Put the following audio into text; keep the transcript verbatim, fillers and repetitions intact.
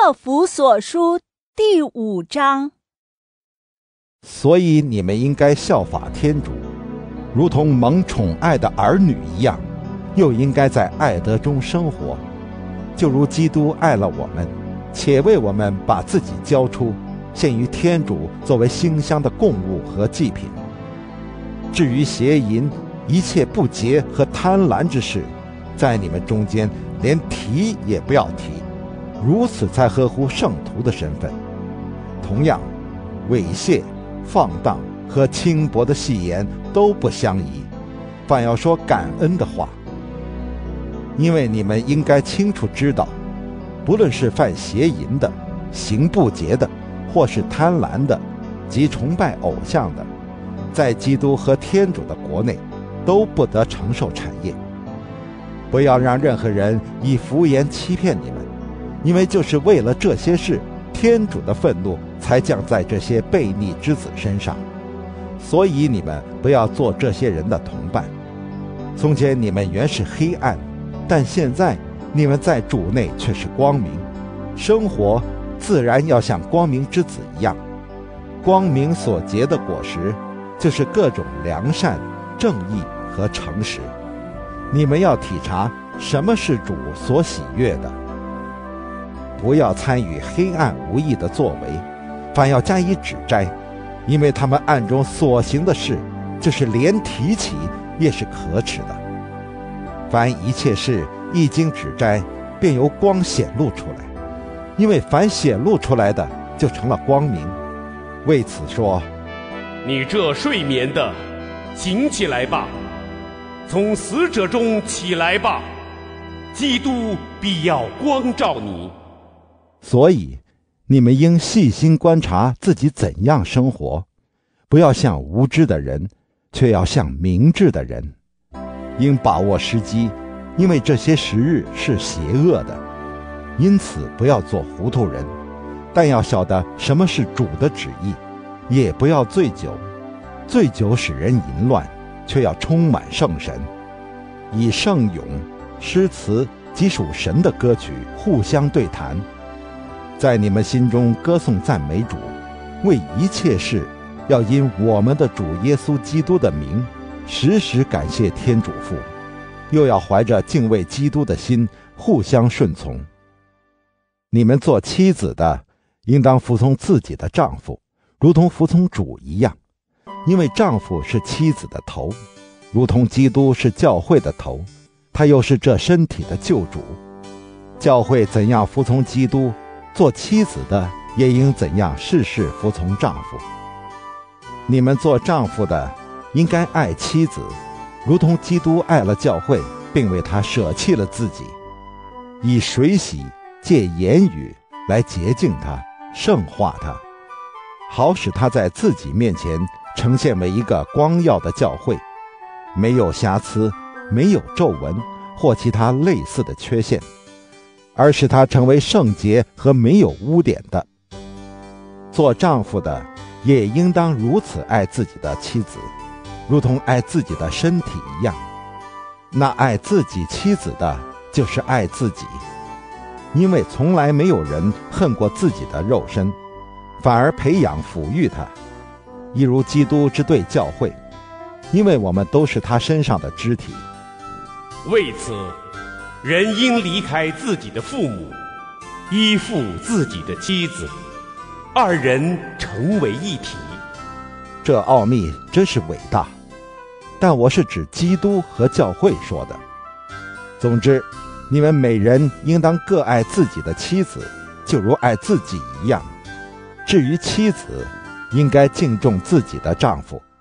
勒弗所书第五章。 所以你们应该效法天主，如同蒙宠爱的儿女一样，又应该在爱德中生活，就如基督爱了我们，且为我们把自己交出，献于天主作为馨香的供物和祭品。至于邪淫，一切不洁和贪婪之事，在你们中间连提也不要提，如此才合乎圣徒的身份。同样，猥亵、放荡和轻薄的戏言都不相宜，反要说感恩的话。因为你们应该清楚知道，不论是犯邪淫的、行不洁的，或是贪婪的及崇拜偶像的，在基督和天主的国内都不得承受产业。不要让任何人以浮言欺骗你们，因为就是为了这些事，天主的愤怒才降在这些悖逆之子身上。所以你们不要做这些人的同伴。从前你们原是黑暗，但现在你们在主内却是光明，生活自然要像光明之子一样。光明所结的果实，就是各种良善、正义和诚实。你们要体察什么是主所喜悦的。不要参与黑暗无益的作为，反要加以指摘，因为他们暗中所行的事，就是连提起也是可耻的。凡一切事一经指摘，便由光显露出来，因为凡显露出来的，就成了光明。为此说， 你这睡眠的，醒起来吧，从死者中起来吧，基督必要光照你。 所以你们应细心观察自己怎样生活，不要像无知的人，却要像明智的人。应把握时机，因为这些时日是邪恶的。因此不要做糊涂人，但要晓得什么是主的旨意。也不要醉酒，醉酒使人淫乱，却要充满圣神。以圣咏、诗词及属神的歌曲互相对谈，在你们心中歌颂赞美主。为一切事要因我们的主耶稣基督的名，时时感谢天主父，又要怀着敬畏基督的心互相顺从。你们做妻子的，应当服从自己的丈夫，如同服从主一样，因为丈夫是妻子的头，如同基督是教会的头，他又是这身体的救主。教会怎样服从基督，做妻子的也应怎样事事服从丈夫。你们做丈夫的，应该爱妻子，如同基督爱了教会，并为他舍弃了自己，以水洗借言语来洁净他，圣化他，好使他在自己面前呈现为一个光耀的教会，没有瑕疵，没有皱纹或其他类似的缺陷，而使他成为圣洁和没有污点的。做丈夫的也应当如此爱自己的妻子，如同爱自己的身体一样。那爱自己妻子的，就是爱自己，因为从来没有人恨过自己的肉身，反而培养抚育他，一如基督之对教会，因为我们都是他身上的肢体。 为此，人应离开自己的父母，依附自己的妻子，二人成为一体。 这奥秘真是伟大，但我是指基督和教会说的。总之，你们每人应当各爱自己的妻子，就如爱自己一样。至于妻子，应该敬重自己的丈夫，